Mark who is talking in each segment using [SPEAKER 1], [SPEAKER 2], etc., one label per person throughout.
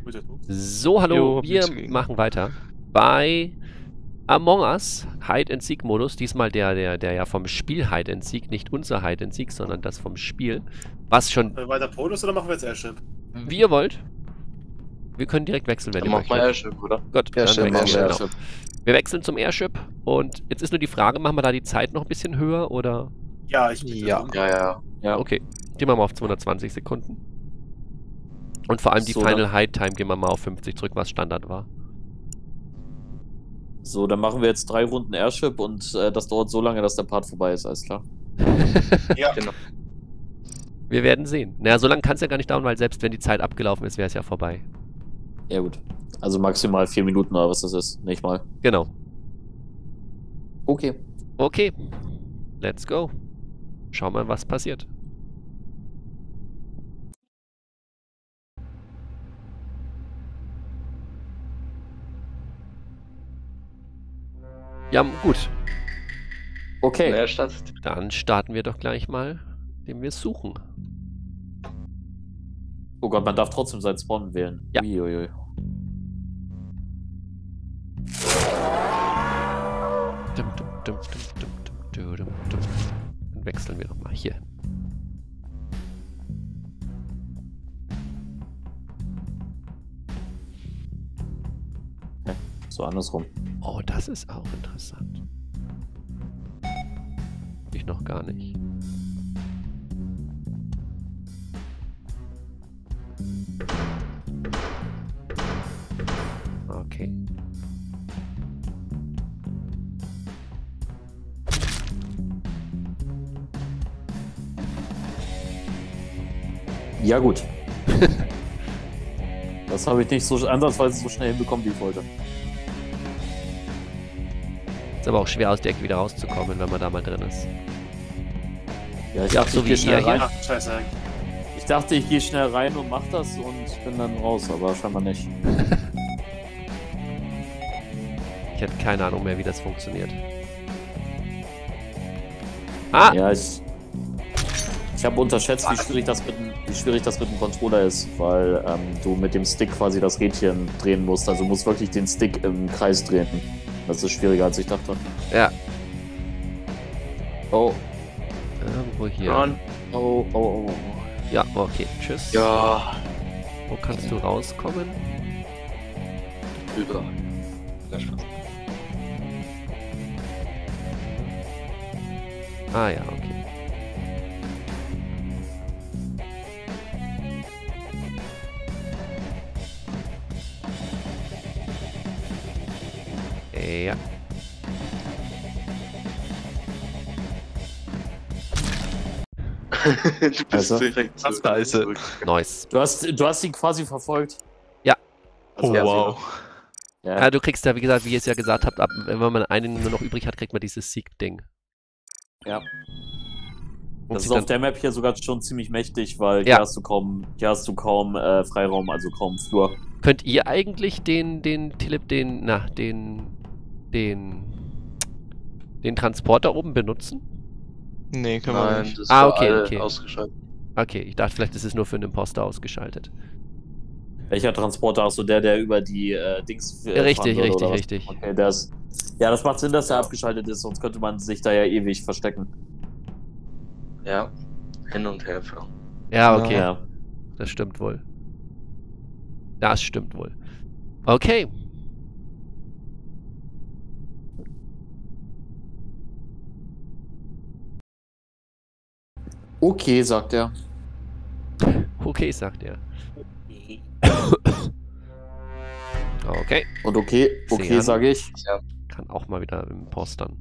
[SPEAKER 1] So, hallo,
[SPEAKER 2] Jo,
[SPEAKER 1] wir
[SPEAKER 2] nichts dagegen.
[SPEAKER 1] machen weiter bei Among Us Hide-and-Seek-Modus. Diesmal der ja vom Spiel Hide-and-Seek, nicht unser Hide-and-Seek, sondern das vom Spiel. Was schon,
[SPEAKER 3] Machen wir weiter Polos oder machen wir jetzt Airship?
[SPEAKER 1] wie ihr wollt. Wir können direkt wechseln, wenn
[SPEAKER 2] Dann
[SPEAKER 1] ihr
[SPEAKER 2] mach mal
[SPEAKER 1] möchtet.
[SPEAKER 2] Airship, oder?
[SPEAKER 1] Gut,
[SPEAKER 2] Ja,
[SPEAKER 1] dann
[SPEAKER 2] stimmt,
[SPEAKER 1] wechseln wir,
[SPEAKER 2] Airship.
[SPEAKER 1] genau. Wir wechseln zum Airship und jetzt ist nur die Frage, machen wir da die Zeit noch ein bisschen höher oder?
[SPEAKER 3] Ja, ich bitte
[SPEAKER 2] Ja.
[SPEAKER 3] drum.
[SPEAKER 2] Ja.
[SPEAKER 1] Okay, gehen wir mal auf 220 Sekunden. Und vor allem die
[SPEAKER 4] So,
[SPEAKER 1] Final Hide Time gehen wir mal auf 50 zurück, was Standard war.
[SPEAKER 4] So, dann machen wir jetzt 3 Runden Airship und das dauert so lange, dass der Part vorbei ist, alles klar.
[SPEAKER 3] Ja,
[SPEAKER 2] Genau.
[SPEAKER 1] Wir werden sehen. Naja, so lange kann es ja gar nicht dauern, weil selbst wenn die Zeit abgelaufen ist, wäre es ja vorbei.
[SPEAKER 4] Ja gut. Also maximal 4 Minuten oder was das ist, nicht mal.
[SPEAKER 1] Genau.
[SPEAKER 4] Okay.
[SPEAKER 1] Okay. Let's go. Schau mal, was passiert. Ja, gut.
[SPEAKER 4] Okay.
[SPEAKER 2] Wer startet?
[SPEAKER 1] Dann starten wir doch gleich mal, den wir suchen.
[SPEAKER 4] Oh Gott, man darf trotzdem seinen Spawn wählen.
[SPEAKER 1] Ja.
[SPEAKER 4] Uiuiui.
[SPEAKER 1] Dann wechseln wir doch mal hier.
[SPEAKER 4] So andersrum.
[SPEAKER 1] Oh, das ist auch interessant. Ich noch gar nicht. Okay.
[SPEAKER 4] Ja gut. Das habe ich nicht so ansatzweise so schnell hinbekommen, wie ich wollte.
[SPEAKER 1] Ist aber auch schwer aus der Ecke wieder rauszukommen, wenn man da mal drin ist.
[SPEAKER 4] Ja, ich
[SPEAKER 1] Ja,
[SPEAKER 4] dachte,
[SPEAKER 1] so
[SPEAKER 4] ich
[SPEAKER 1] wie
[SPEAKER 4] gehe schnell
[SPEAKER 1] ihr hier.
[SPEAKER 4] rein.
[SPEAKER 3] ach, scheiße.
[SPEAKER 4] Ich dachte, ich gehe schnell rein und mach das und bin dann raus, aber scheinbar nicht.
[SPEAKER 1] Ich hätte keine Ahnung mehr, wie das funktioniert. Ah!
[SPEAKER 4] Ja, ich habe unterschätzt, wie schwierig das mit dem Controller ist, weil du mit dem Stick quasi das Rädchen drehen musst. Also du musst wirklich den Stick im Kreis drehen. Das ist schwieriger, als ich dachte.
[SPEAKER 1] Ja.
[SPEAKER 4] Oh,
[SPEAKER 1] Irgendwo hier.
[SPEAKER 2] Run.
[SPEAKER 4] oh, oh, oh.
[SPEAKER 1] Ja, okay. Tschüss.
[SPEAKER 2] Ja.
[SPEAKER 1] Wo kannst du rauskommen?
[SPEAKER 2] Über. Ja, Spaß.
[SPEAKER 1] Ah ja, okay. Ja.
[SPEAKER 2] Du bist
[SPEAKER 4] Also?
[SPEAKER 2] direkt
[SPEAKER 3] Was
[SPEAKER 2] Scheiße.
[SPEAKER 1] Nice.
[SPEAKER 4] Du hast ihn quasi verfolgt.
[SPEAKER 2] Oh,
[SPEAKER 4] Ja,
[SPEAKER 2] wow.
[SPEAKER 4] Ja,
[SPEAKER 1] Ja, du kriegst ja, wie gesagt, wie ihr es ja gesagt habt, ab, wenn man einen nur noch übrig hat, kriegt man dieses Sieg-Ding.
[SPEAKER 4] ja.
[SPEAKER 1] Und
[SPEAKER 4] Das
[SPEAKER 1] sie
[SPEAKER 4] ist auf
[SPEAKER 1] dann,
[SPEAKER 4] der Map hier sogar schon ziemlich mächtig, weil
[SPEAKER 1] Ja.
[SPEAKER 4] hier hast du kaum Freiraum, also kaum Flur.
[SPEAKER 1] könnt ihr eigentlich den Transporter oben benutzen?
[SPEAKER 2] Nee, können wir
[SPEAKER 5] Nein,
[SPEAKER 2] nicht.
[SPEAKER 5] das
[SPEAKER 1] Ah,
[SPEAKER 5] war
[SPEAKER 1] okay,
[SPEAKER 5] alle
[SPEAKER 1] okay.
[SPEAKER 5] ausgeschaltet.
[SPEAKER 1] Okay, ich dachte, vielleicht ist es nur für einen Imposter ausgeschaltet.
[SPEAKER 4] Welcher Transporter hast du? Der über die Dings
[SPEAKER 1] Richtig,
[SPEAKER 4] fahren würde, oder was?
[SPEAKER 1] richtig.
[SPEAKER 4] Okay, ja, das macht Sinn, dass der abgeschaltet ist, sonst könnte man sich da ja ewig verstecken.
[SPEAKER 5] Ja, hin und her fahren.
[SPEAKER 1] Ja,
[SPEAKER 2] Genau.
[SPEAKER 1] okay.
[SPEAKER 4] Ja.
[SPEAKER 1] Das stimmt wohl. Das stimmt wohl. Okay.
[SPEAKER 4] Okay, sagt er.
[SPEAKER 1] Okay, sagt er. Okay.
[SPEAKER 4] Und okay,
[SPEAKER 1] Sehen.
[SPEAKER 4] sage ich.
[SPEAKER 1] Kann auch mal wieder impostern.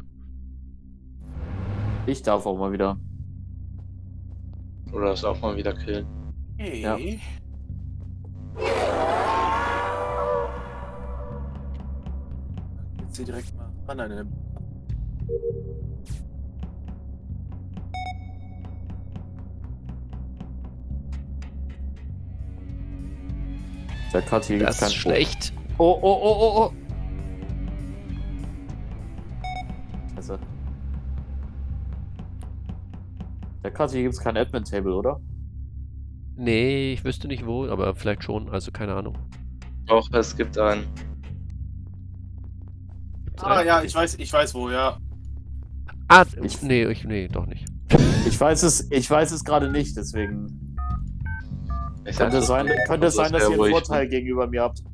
[SPEAKER 4] Ich darf auch mal wieder.
[SPEAKER 5] Oder das auch mal wieder killen.
[SPEAKER 3] Hey.
[SPEAKER 4] Ja.
[SPEAKER 3] Jetzt hier direkt mal an eine.
[SPEAKER 4] Der Cut hier
[SPEAKER 1] Das
[SPEAKER 4] gibt's keinen
[SPEAKER 1] ist schlecht.
[SPEAKER 4] Oh, oh, oh, oh, oh. Scheiße. Der Cut hier gibt's kein Admin-Table, oder?
[SPEAKER 1] Nee, ich wüsste nicht wo, aber vielleicht schon, also keine Ahnung.
[SPEAKER 5] Auch es gibt einen.
[SPEAKER 3] Ah, ja, ich weiß wo, ja.
[SPEAKER 1] Ah, nee, doch nicht.
[SPEAKER 4] Ich weiß es gerade nicht, deswegen
[SPEAKER 5] Ich
[SPEAKER 4] könnte es sein, dass ihr einen
[SPEAKER 5] wo ich
[SPEAKER 4] Vorteil gegenüber mir habt.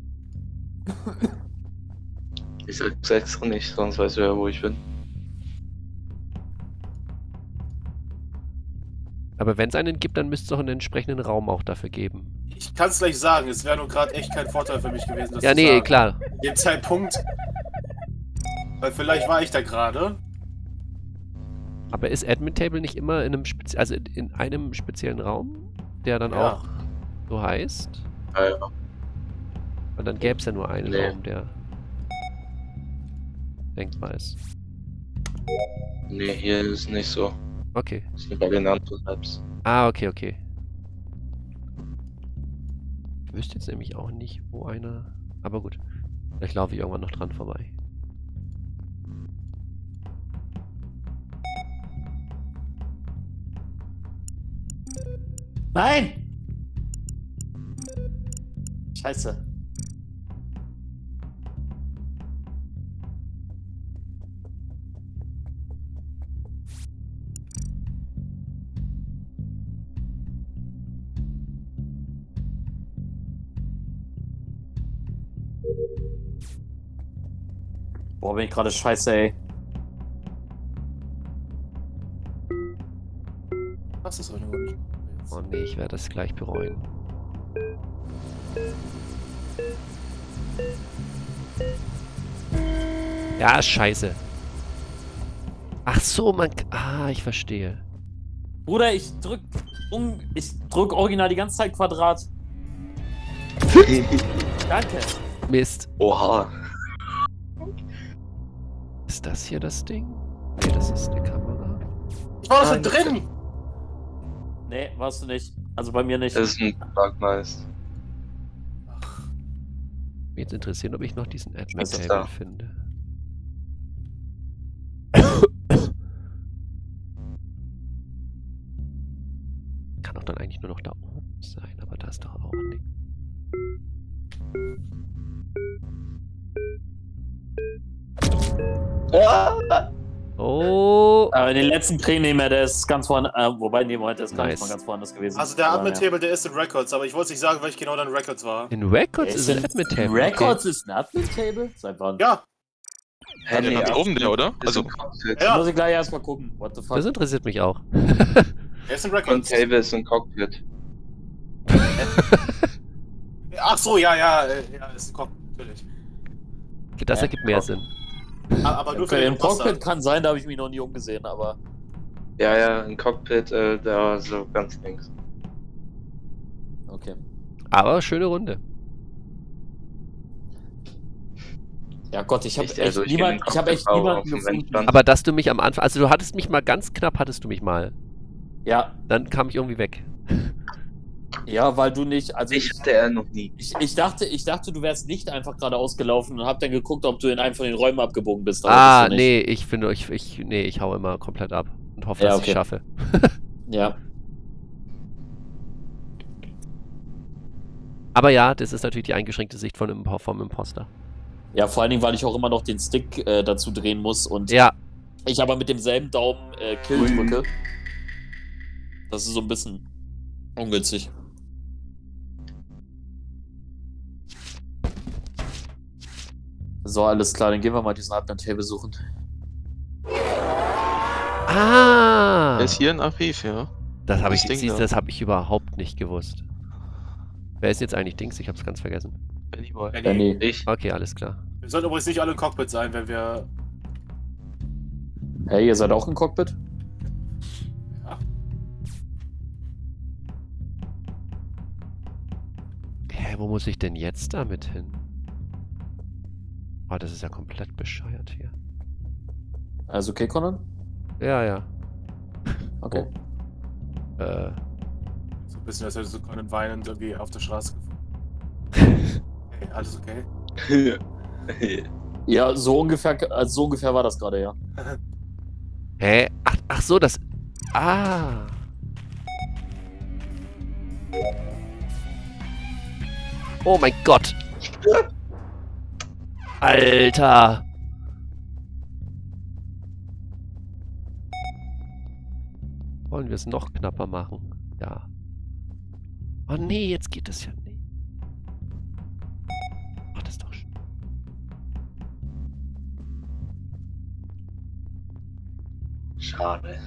[SPEAKER 5] bin. Ich sag's extra nicht, sonst weißt du ja, wo ich bin.
[SPEAKER 1] Aber wenn es einen gibt, dann müsste es auch einen entsprechenden Raum auch dafür geben.
[SPEAKER 3] Ich kann es gleich sagen, es wäre nur gerade echt kein Vorteil für mich gewesen, das
[SPEAKER 1] Ja,
[SPEAKER 3] zu
[SPEAKER 1] nee,
[SPEAKER 3] sagen.
[SPEAKER 1] klar.
[SPEAKER 3] Den Zeitpunkt. Weil vielleicht war ich da gerade.
[SPEAKER 1] Aber ist Admin Table nicht immer in einem speziellen Raum, der dann
[SPEAKER 3] Ja.
[SPEAKER 1] auch so heißt?
[SPEAKER 5] Ja, ja.
[SPEAKER 1] Und dann gäbe es ja nur einen
[SPEAKER 5] Nee.
[SPEAKER 1] Raum, der denkbar ist.
[SPEAKER 5] Nee, hier ist nicht so.
[SPEAKER 1] Okay.
[SPEAKER 5] Das sind bei den anderen Apps.
[SPEAKER 1] Ah, okay. Ich wüsste jetzt nämlich auch nicht, wo einer... Aber gut. Vielleicht laufe ich irgendwann noch dran vorbei.
[SPEAKER 4] Nein! Scheiße. Boah, bin ich gerade scheiße, ey.
[SPEAKER 3] Was ist heute gut?
[SPEAKER 1] Oh nee, ich werde das gleich bereuen. Ja, scheiße. Ach so, ich verstehe.
[SPEAKER 4] Bruder, ich drück original die ganze Zeit Quadrat. Danke.
[SPEAKER 1] Mist.
[SPEAKER 5] Oha.
[SPEAKER 1] Ist das hier das Ding? Nee, das ist eine Kamera.
[SPEAKER 3] Ich war doch schon drin!
[SPEAKER 4] Nee, warst du nicht. Also bei mir nicht.
[SPEAKER 5] Das ist ein Bugmeist.
[SPEAKER 1] Mich jetzt interessieren, ob ich noch diesen Admin
[SPEAKER 5] Das ist
[SPEAKER 1] Table
[SPEAKER 5] da.
[SPEAKER 1] finde. Kann doch dann eigentlich nur noch da oben sein, aber da ist doch auch nicht. Oh!
[SPEAKER 4] Aber den letzten Pränehmer, der ist ganz woanders. Wobei, nee, Moment, der ist gar nicht
[SPEAKER 1] Nice.
[SPEAKER 4] mal ganz woanders gewesen.
[SPEAKER 3] Also der
[SPEAKER 4] Aber
[SPEAKER 3] Admin-Table, der ist in Records, aber ich wollte nicht sagen, welch genau dein Records war.
[SPEAKER 1] In Records
[SPEAKER 4] Ja,
[SPEAKER 1] ist
[SPEAKER 4] ist
[SPEAKER 1] ein Admin Table.
[SPEAKER 4] Records ist ein Admin-Table? Seit wann?
[SPEAKER 3] Ja,
[SPEAKER 2] Ja, der ganz oben, der, oder? Also,
[SPEAKER 3] Ja.
[SPEAKER 4] Muss ich gleich erstmal gucken. What the fuck?
[SPEAKER 1] Das interessiert mich auch.
[SPEAKER 3] der ist in
[SPEAKER 5] Und
[SPEAKER 3] Records.
[SPEAKER 5] Table ist ein Cockpit.
[SPEAKER 3] Ach so, ja, ist ein Cockpit, natürlich.
[SPEAKER 1] Okay, das ergibt mehr Sinn.
[SPEAKER 3] Aber nur für
[SPEAKER 4] Okay,
[SPEAKER 3] den
[SPEAKER 4] im Cockpit
[SPEAKER 3] Imposter.
[SPEAKER 4] kann sein, da habe ich mich noch nie umgesehen, aber.
[SPEAKER 5] Ja, ein Cockpit, da so ganz links.
[SPEAKER 4] Okay.
[SPEAKER 1] Aber schöne Runde.
[SPEAKER 4] Ja Gott, ich habe
[SPEAKER 5] Echt,
[SPEAKER 4] echt,
[SPEAKER 5] also ich
[SPEAKER 4] niemanden
[SPEAKER 5] bin auf
[SPEAKER 4] gefunden.
[SPEAKER 5] dem Wendstand.
[SPEAKER 1] Aber dass du mich am Anfang, also du hattest mich mal ganz knapp, hattest du mich mal.
[SPEAKER 4] Ja,
[SPEAKER 1] Dann kam ich irgendwie weg.
[SPEAKER 4] ja, weil du nicht, also
[SPEAKER 5] Ich hatte er noch nie.
[SPEAKER 4] ich dachte, du wärst nicht einfach gerade ausgelaufen und hab dann geguckt, ob du in einem von den Räumen abgebogen bist. aber
[SPEAKER 1] Ah,
[SPEAKER 4] bist du nicht.
[SPEAKER 1] nee, ich hau immer komplett ab und hoffe,
[SPEAKER 4] Ja,
[SPEAKER 1] dass ich
[SPEAKER 4] okay.
[SPEAKER 1] es schaffe.
[SPEAKER 4] Ja.
[SPEAKER 1] Aber ja, das ist natürlich die eingeschränkte Sicht vom Imposter.
[SPEAKER 4] Ja, vor allen Dingen, weil ich auch immer noch den Stick dazu drehen muss und
[SPEAKER 1] Ja,
[SPEAKER 4] ich aber mit demselben Daumen Kill drücke. Das ist so ein bisschen ungünstig. So, alles klar, dann gehen wir mal diesen Admin-Table suchen.
[SPEAKER 1] ah!
[SPEAKER 2] der ist hier in Archiv, ja.
[SPEAKER 1] Das habe ich,
[SPEAKER 2] das Ding
[SPEAKER 1] siehst,
[SPEAKER 2] da.
[SPEAKER 1] das hab ich überhaupt nicht gewusst. Wer ist jetzt eigentlich Dings? Ich hab's ganz vergessen.
[SPEAKER 2] Benny Boy.
[SPEAKER 3] Benny.
[SPEAKER 5] Ich.
[SPEAKER 1] Okay, alles klar.
[SPEAKER 3] Wir sollten übrigens nicht alle im Cockpit sein, wenn wir...
[SPEAKER 4] Hey, ihr seid auch im Cockpit?
[SPEAKER 3] Ja.
[SPEAKER 1] Hä, wo muss ich denn jetzt damit hin? Oh, das ist ja komplett bescheuert hier.
[SPEAKER 4] Also okay, Conan?
[SPEAKER 1] Ja.
[SPEAKER 4] Okay.
[SPEAKER 3] So ein bisschen, als hättest du Conan weinend irgendwie auf der Straße gefunden. Hey, alles okay?
[SPEAKER 4] Ja, so ungefähr war das gerade, ja.
[SPEAKER 1] Hä? Ach so, das... Ah. Oh mein Gott. Alter! Wollen wir es noch knapper machen? Ja. Oh nee, jetzt geht es ja nicht. Mach das doch schon.
[SPEAKER 5] Schade.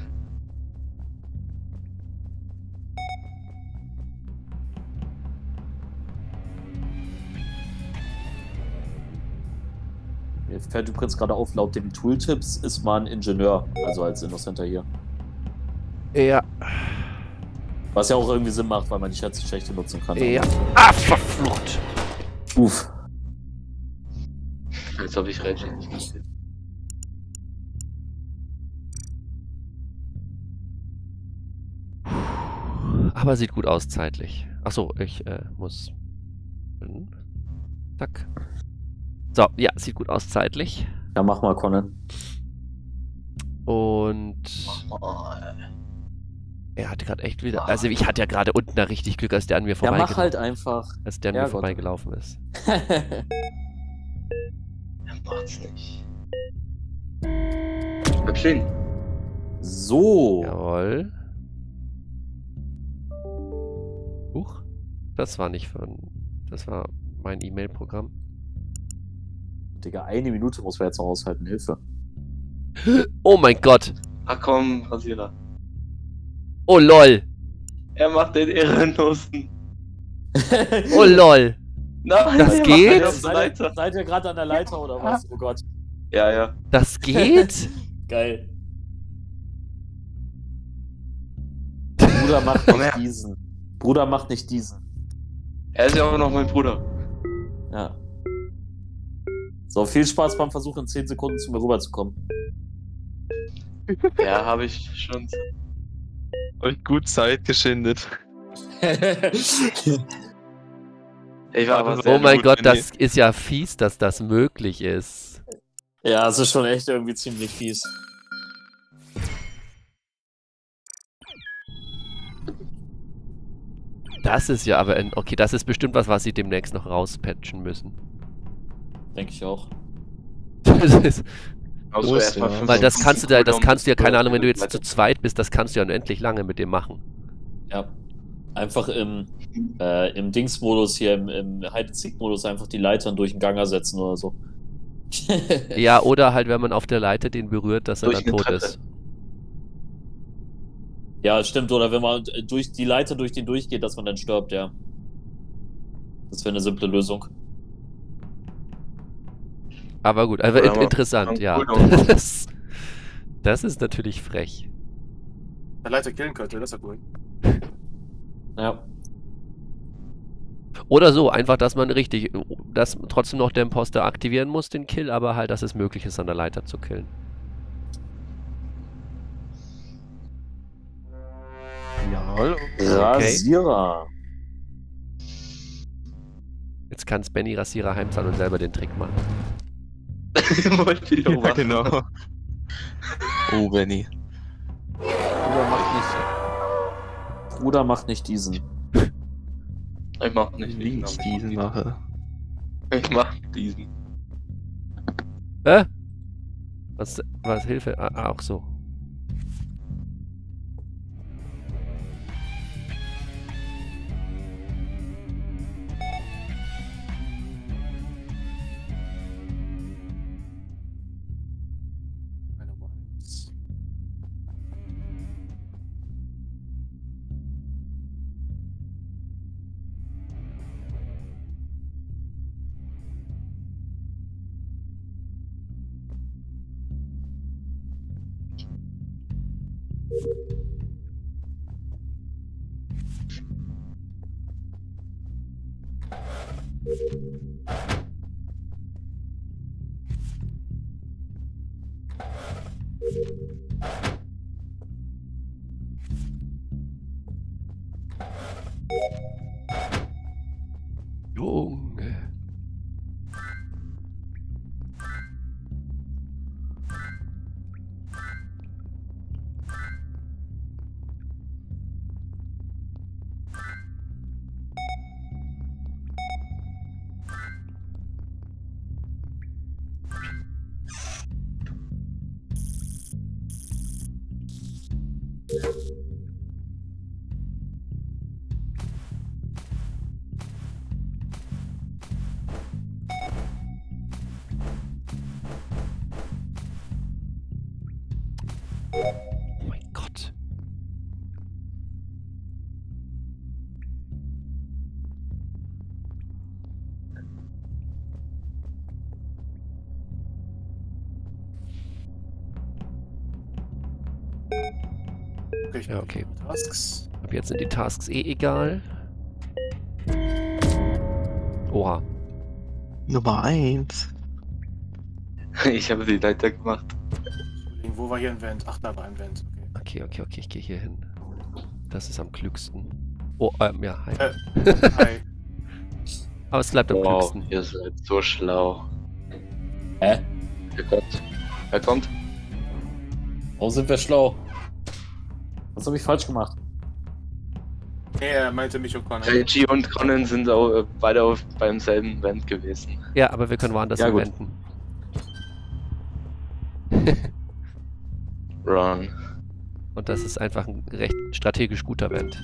[SPEAKER 4] Mir fällt übrigens gerade auf, laut den Tooltips ist man Ingenieur, also als Innocenter hier.
[SPEAKER 1] Ja.
[SPEAKER 4] Was ja auch irgendwie Sinn macht, weil man die Schächte nutzen kann.
[SPEAKER 1] Ja. Ah, verflucht!
[SPEAKER 4] Uff.
[SPEAKER 5] Als ob ich Rage nicht gesehen.
[SPEAKER 1] Aber sieht gut aus zeitlich. Achso, ich muss... Zack. So, ja, sieht gut aus zeitlich.
[SPEAKER 4] Ja, mach mal, Conan.
[SPEAKER 1] Und... Er hatte gerade echt wieder... Also ich hatte ja gerade unten da richtig Glück, als der an mir
[SPEAKER 4] Ja,
[SPEAKER 1] vorbeigelaufen
[SPEAKER 4] mach halt einfach.
[SPEAKER 1] Als der an
[SPEAKER 4] Ja,
[SPEAKER 1] mir
[SPEAKER 4] Gott.
[SPEAKER 1] vorbeigelaufen ist.
[SPEAKER 5] Er macht's nicht. Bleib stehen.
[SPEAKER 4] So.
[SPEAKER 1] Jawohl. Huch. Das war nicht von... Das war mein E-Mail-Programm.
[SPEAKER 4] Digga, 1 Minute muss man jetzt noch aushalten. Hilfe.
[SPEAKER 1] Oh mein Gott!
[SPEAKER 5] Ach komm, Rasierer.
[SPEAKER 1] Oh lol!
[SPEAKER 5] Er macht den Ehrenlosen.
[SPEAKER 1] Oh lol!
[SPEAKER 5] Nein,
[SPEAKER 1] Das
[SPEAKER 5] er macht
[SPEAKER 1] geht?
[SPEAKER 5] den auf der Leiter.
[SPEAKER 4] Seid ihr gerade an der Leiter oder was? Oh Gott.
[SPEAKER 5] Ja, ja.
[SPEAKER 1] Das geht?
[SPEAKER 4] Geil. Bruder macht
[SPEAKER 5] Komm
[SPEAKER 4] nicht
[SPEAKER 5] her.
[SPEAKER 4] diesen. Bruder macht nicht diesen.
[SPEAKER 5] Er ist ja auch noch mein Bruder.
[SPEAKER 4] Ja. So, viel Spaß beim Versuch, in 10 Sekunden zu mir rüberzukommen.
[SPEAKER 5] Ja, habe ich schon.
[SPEAKER 2] Euch gut Zeit geschindet.
[SPEAKER 5] Ich war aber sehr
[SPEAKER 1] Oh mein
[SPEAKER 2] gut,
[SPEAKER 1] Gott,
[SPEAKER 2] wenn
[SPEAKER 1] das ist ja fies, dass das möglich ist.
[SPEAKER 4] Ja, es ist schon echt irgendwie ziemlich fies.
[SPEAKER 1] Das ist ja aber... Okay, das ist bestimmt was, was sie demnächst noch rauspatchen müssen.
[SPEAKER 4] Denke ich auch.
[SPEAKER 1] Das ist,
[SPEAKER 5] Also
[SPEAKER 2] Muss,
[SPEAKER 5] erstmal
[SPEAKER 2] ja.
[SPEAKER 5] 5
[SPEAKER 1] weil das
[SPEAKER 5] Sekunden
[SPEAKER 1] kannst du da, das
[SPEAKER 5] Cooldown,
[SPEAKER 1] kannst du ja, keine Ahnung, wenn du jetzt
[SPEAKER 5] weiter-
[SPEAKER 1] zu zweit bist, das kannst du ja unendlich lange mit dem machen.
[SPEAKER 4] Ja. Einfach im Dings-Modus hier, im Hide-and-Seek-Modus einfach die Leitern durch den Gang ersetzen oder so.
[SPEAKER 1] Ja, oder halt, wenn man auf der Leiter den berührt, dass er
[SPEAKER 5] Durch
[SPEAKER 1] dann
[SPEAKER 5] eine
[SPEAKER 1] tot
[SPEAKER 5] Treppe.
[SPEAKER 1] ist.
[SPEAKER 4] Ja, stimmt. Oder wenn man durch die Leiter durch den durchgeht, dass man dann stirbt, ja. Das wäre eine simple Lösung.
[SPEAKER 1] Aber gut, also
[SPEAKER 5] Oder mal
[SPEAKER 1] interessant,
[SPEAKER 5] einen
[SPEAKER 1] ja.
[SPEAKER 5] Cooldown.
[SPEAKER 1] Das ist natürlich frech.
[SPEAKER 3] Der Leiter killen könnte, das ist ja cool.
[SPEAKER 4] Ja.
[SPEAKER 1] Oder so, einfach, dass man richtig, dass trotzdem noch der Imposter aktivieren muss, den Kill, aber halt, dass es möglich ist, an der Leiter zu killen.
[SPEAKER 2] Jawohl.
[SPEAKER 4] Rasierer.
[SPEAKER 1] Jetzt kann Benny Rasierer heimzahlen und selber den Trick machen.
[SPEAKER 5] Wollte ich auch
[SPEAKER 2] Ja,
[SPEAKER 5] machen.
[SPEAKER 2] genau. Oh, Benny.
[SPEAKER 4] Bruder macht nicht diesen.
[SPEAKER 5] Ich mach nicht
[SPEAKER 2] Wie ich diesen mache.
[SPEAKER 5] Ich mach diesen.
[SPEAKER 1] Was Hilfe? Ah, auch so.
[SPEAKER 3] Meine Wilds.
[SPEAKER 1] Junge. Oh mein Gott.
[SPEAKER 3] Okay, ich
[SPEAKER 1] Ja, okay.
[SPEAKER 3] Tasks.
[SPEAKER 1] Ab jetzt sind die Tasks eh egal. Oha.
[SPEAKER 2] Nummer 1.
[SPEAKER 5] Ich habe die Leiter gemacht.
[SPEAKER 3] Überlegen, wo war hier ein Vent? Ach, da war ein Vent. Okay.
[SPEAKER 1] Okay, ich gehe hier hin. Das ist am klügsten. Oh, ja, hi.
[SPEAKER 3] Hi.
[SPEAKER 1] Aber es bleibt am
[SPEAKER 5] Wow,
[SPEAKER 1] klügsten.
[SPEAKER 5] ihr seid so schlau.
[SPEAKER 4] Hä?
[SPEAKER 5] Wer kommt?
[SPEAKER 4] Warum sind wir schlau? Was habe ich falsch gemacht?
[SPEAKER 3] Nee, er meinte mich und Connor.
[SPEAKER 5] Reggie und Conan sind auch beide beim selben Event gewesen.
[SPEAKER 1] Ja, aber wir können woanders
[SPEAKER 4] Ja, gut.
[SPEAKER 1] wenden.
[SPEAKER 5] Ron.
[SPEAKER 1] Und das ist einfach ein recht strategisch guter Vent.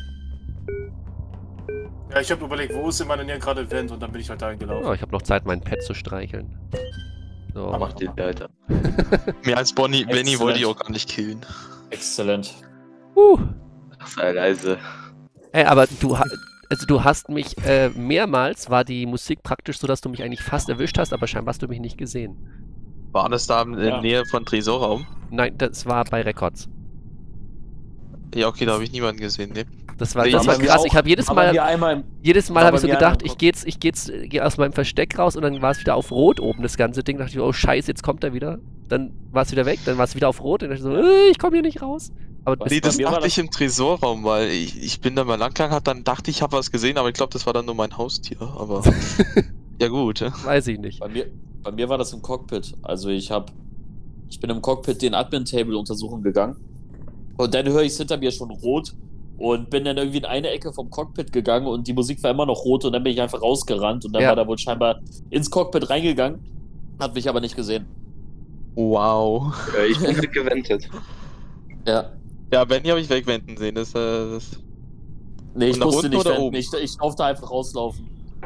[SPEAKER 3] Ja, ich habe überlegt, wo ist in meiner Nähe gerade ein Vent und dann bin ich halt dahin gelaufen.
[SPEAKER 1] Oh, ich habe noch Zeit, mein Pet zu streicheln. So.
[SPEAKER 5] Mach die Leiter.
[SPEAKER 2] Mehr als Benny
[SPEAKER 4] Exzellent.
[SPEAKER 2] wollte ich auch gar nicht killen.
[SPEAKER 4] Exzellent.
[SPEAKER 5] Ach, sei leise.
[SPEAKER 1] Ey, aber du hast mich mehrmals, war die Musik praktisch so, dass du mich eigentlich fast erwischt hast, aber scheinbar hast du mich nicht gesehen.
[SPEAKER 2] War das da in der
[SPEAKER 4] Ja.
[SPEAKER 2] Nähe von Tresorraum?
[SPEAKER 1] Nein, das war bei Records.
[SPEAKER 2] Ja, okay, da habe ich niemanden gesehen, ne?
[SPEAKER 1] Das war,
[SPEAKER 2] Nee,
[SPEAKER 1] das war
[SPEAKER 2] aber
[SPEAKER 1] krass. Ich habe jedes Mal habe ich so
[SPEAKER 4] mir
[SPEAKER 1] gedacht,
[SPEAKER 4] einmal-
[SPEAKER 1] ich gehe aus meinem Versteck raus und dann war es wieder auf Rot oben, das ganze Ding. Da dachte ich, oh Scheiße, jetzt kommt er wieder. Dann war es wieder weg, dann war es wieder auf Rot und dann dachte ich so, ich komme hier nicht raus. Aber
[SPEAKER 4] Was?
[SPEAKER 2] Nee,
[SPEAKER 4] bei
[SPEAKER 2] das
[SPEAKER 4] mir war
[SPEAKER 2] dachte
[SPEAKER 4] das-
[SPEAKER 2] ich im Tresorraum, weil ich bin da mal lang hab dann dachte ich habe was gesehen, aber ich glaube, das war dann nur mein Haustier, aber ja gut.
[SPEAKER 1] weiß ich nicht.
[SPEAKER 4] Bei mir war das im Cockpit. Also ich bin im Cockpit den Admin-Table untersuchen gegangen. Und dann höre ich es hinter mir schon rot und bin dann irgendwie in eine Ecke vom Cockpit gegangen und die Musik war immer noch rot und dann bin ich einfach rausgerannt und dann
[SPEAKER 1] Ja.
[SPEAKER 4] war da wohl scheinbar ins Cockpit reingegangen, hat mich aber nicht gesehen.
[SPEAKER 2] Wow.
[SPEAKER 5] Ich bin gewendet.
[SPEAKER 4] Ja.
[SPEAKER 2] Ja, Benny habe ich wegwenden sehen, das
[SPEAKER 4] Nee, ich
[SPEAKER 2] Und nach
[SPEAKER 4] musste
[SPEAKER 2] unten
[SPEAKER 4] nicht
[SPEAKER 2] oder
[SPEAKER 4] wenden.
[SPEAKER 2] oben?
[SPEAKER 4] Ich durfte einfach rauslaufen.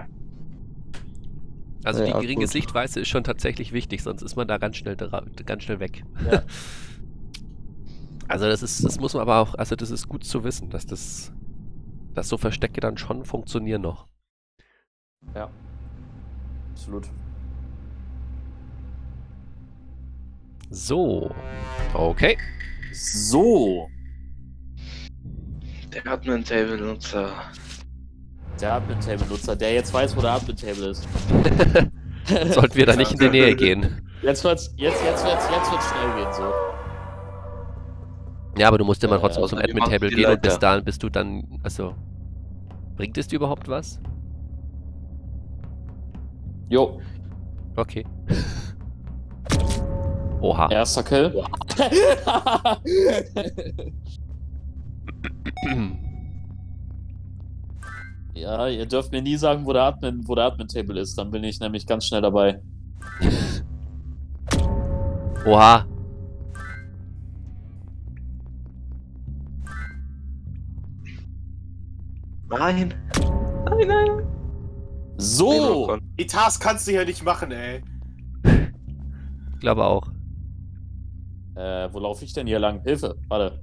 [SPEAKER 1] Also die
[SPEAKER 2] Ja,
[SPEAKER 1] geringe
[SPEAKER 2] gut.
[SPEAKER 1] Sichtweise ist schon tatsächlich wichtig, sonst ist man da ganz schnell weg.
[SPEAKER 4] Ja.
[SPEAKER 1] Also das muss man aber auch, also das ist gut zu wissen, dass so Verstecke dann schon funktionieren noch.
[SPEAKER 4] Ja. Absolut.
[SPEAKER 1] So, okay.
[SPEAKER 4] So.
[SPEAKER 5] Der Admin-Table-Nutzer.
[SPEAKER 4] Der Admin-Table-Nutzer, der jetzt weiß, wo der Admin-Table ist.
[SPEAKER 1] Sollten wir da nicht in die Nähe gehen.
[SPEAKER 4] Jetzt wird's schnell gehen, so.
[SPEAKER 1] Ja, aber du musst ja mal trotzdem
[SPEAKER 5] also
[SPEAKER 1] zum
[SPEAKER 5] wir machen
[SPEAKER 1] Admin-Table
[SPEAKER 5] die
[SPEAKER 1] gehen und bis
[SPEAKER 5] Leiter.
[SPEAKER 1] dahin bist du dann, also, bringt es dir überhaupt was?
[SPEAKER 4] Jo,
[SPEAKER 1] Okay. Oha.
[SPEAKER 4] erster Kill. Ja, ihr dürft mir nie sagen, wo der Admin-Table ist, dann bin ich nämlich ganz schnell dabei.
[SPEAKER 1] Oha.
[SPEAKER 5] Nein. Nein, nein.
[SPEAKER 4] So!
[SPEAKER 3] Die Task kannst du hier nicht machen, ey.
[SPEAKER 1] Ich glaube auch.
[SPEAKER 4] Wo laufe ich denn hier lang? Hilfe, warte.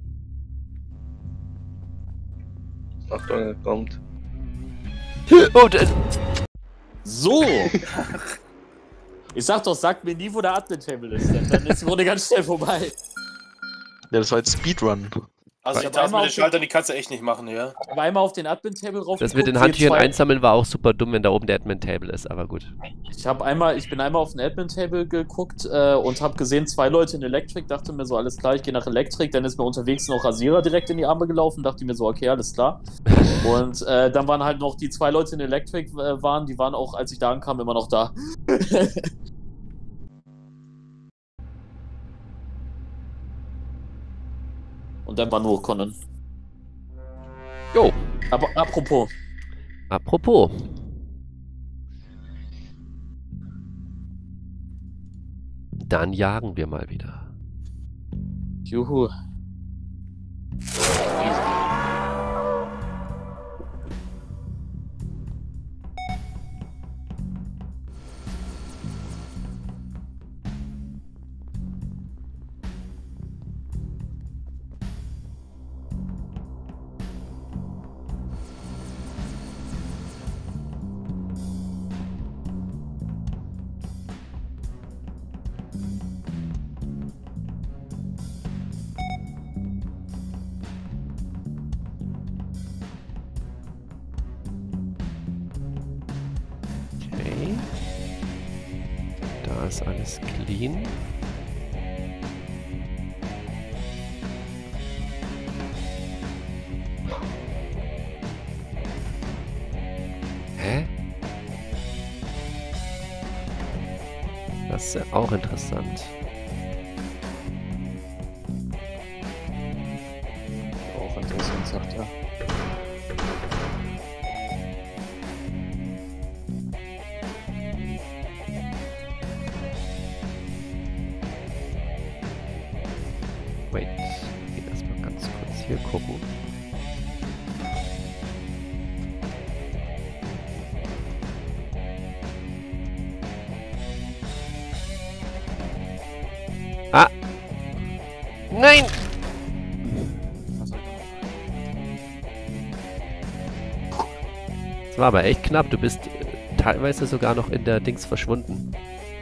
[SPEAKER 5] Achtung, er kommt.
[SPEAKER 1] Oh,
[SPEAKER 4] So! Ich sag doch, sagt mir nie, wo der Admin-Table ist, denn dann ist die Runde ganz schnell vorbei.
[SPEAKER 2] Ja, das war jetzt Speedrun.
[SPEAKER 3] Also
[SPEAKER 4] Ich
[SPEAKER 3] die
[SPEAKER 4] hab
[SPEAKER 3] Task
[SPEAKER 4] einmal
[SPEAKER 3] mit den
[SPEAKER 4] auf
[SPEAKER 3] Schaltern, die kannst du echt nicht machen, ja.
[SPEAKER 4] Ich habe einmal auf den Admin-Table rauf.
[SPEAKER 1] das mit den
[SPEAKER 4] geguckt,
[SPEAKER 1] Handtüchern
[SPEAKER 4] sehe zwei-
[SPEAKER 1] einsammeln war auch super dumm, wenn da oben der Admin-Table ist, aber gut.
[SPEAKER 4] Ich bin einmal auf den Admin-Table geguckt und habe gesehen, 2 Leute in Electric, dachte mir so, alles klar, ich gehe nach Electric, dann ist mir unterwegs noch Rasierer direkt in die Arme gelaufen, dachte mir so, okay, alles klar. Und dann waren halt noch die 2 Leute in Electric die waren auch, als ich da ankam, immer noch da. Und dann war nur Conan.
[SPEAKER 1] Jo.
[SPEAKER 4] Aber apropos,
[SPEAKER 1] Apropos. Dann jagen wir mal wieder.
[SPEAKER 4] juhu.
[SPEAKER 1] Da ist alles clean. Hä? Das ist ja auch interessant.
[SPEAKER 4] Auch interessant, sagt er.
[SPEAKER 1] Wait, ich geh erstmal ganz kurz hier gucken. Ah! Nein!
[SPEAKER 3] Was soll ich noch?
[SPEAKER 1] Das war aber echt knapp. Du bist teilweise sogar noch in der Dings verschwunden.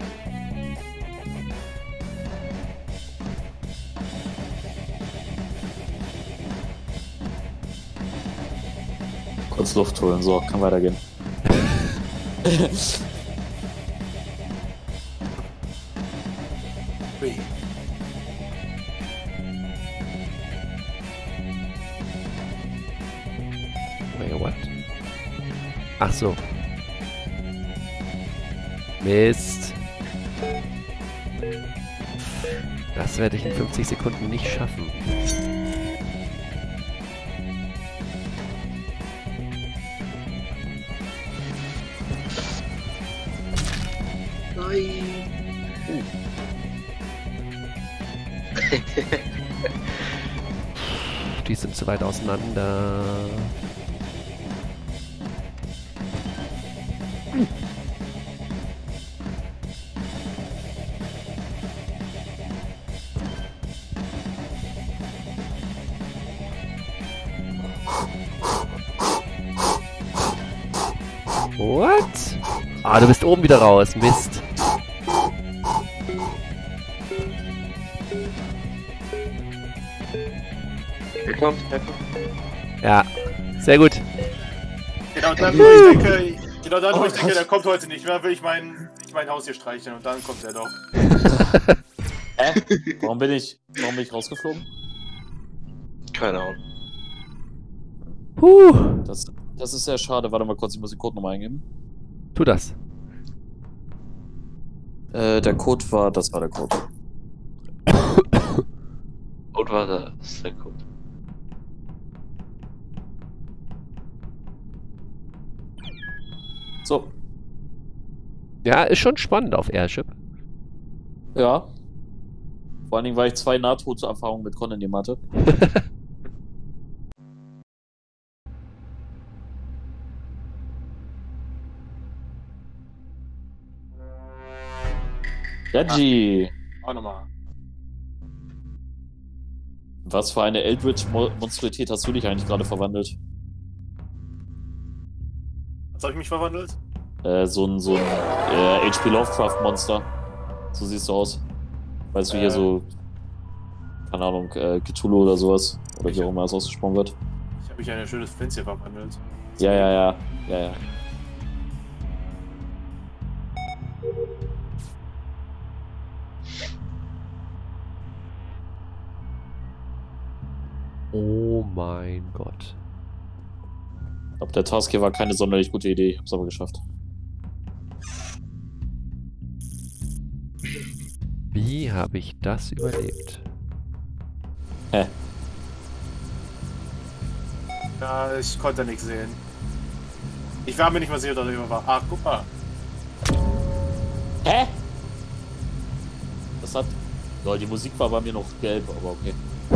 [SPEAKER 4] Kurz Luft holen, so, kann weitergehen.
[SPEAKER 3] Ui.
[SPEAKER 1] Wait, what? Ach so. Mist. Das werde ich in 50 Sekunden nicht schaffen. Die sind zu weit auseinander. What? Ah, du bist oben wieder raus. Mist.
[SPEAKER 5] Er kommt, er kommt.
[SPEAKER 1] Ja, sehr gut.
[SPEAKER 3] Genau dann, wo ich denke, der kommt heute nicht mehr, will ich mein Haus hier streicheln und dann kommt er doch.
[SPEAKER 4] Hä? Warum bin ich rausgeflogen?
[SPEAKER 5] Keine Ahnung.
[SPEAKER 4] Das ist sehr schade. Warte mal kurz, ich muss den Code nochmal eingeben.
[SPEAKER 1] Tu das.
[SPEAKER 4] Der Code war, das war der Code.
[SPEAKER 5] Und war das ist der Code.
[SPEAKER 4] So,
[SPEAKER 1] Ja, ist schon spannend auf Airship.
[SPEAKER 4] ja. Vor allen Dingen, weil ich 2 Nahtoderfahrungen mit Conan eben hatte. Reggie!
[SPEAKER 3] Auch nochmal.
[SPEAKER 4] Was für eine Eldritch-Monstrität hast du dich eigentlich gerade verwandelt?
[SPEAKER 3] Was habe ich mich verwandelt?
[SPEAKER 4] So ein H.P. Lovecraft-Monster. So siehst du aus. Weißt du, hier so, keine Ahnung, Cthulhu oder sowas. Oder wie auch immer es ausgesprochen wird.
[SPEAKER 3] Ich habe mich in ein schönes Pflänzchen verwandelt.
[SPEAKER 4] Ja.
[SPEAKER 1] Oh mein Gott.
[SPEAKER 4] Ich glaube, der Task hier war keine sonderlich gute Idee. Ich hab's aber geschafft.
[SPEAKER 1] Wie habe ich das überlebt?
[SPEAKER 4] Hä?
[SPEAKER 3] Ja, ich konnte nichts sehen. Ich war mir nicht mal sicher, dass er über war. Ach, guck mal.
[SPEAKER 4] Hä? Das hat... Lol, die Musik war bei mir noch gelb, aber okay.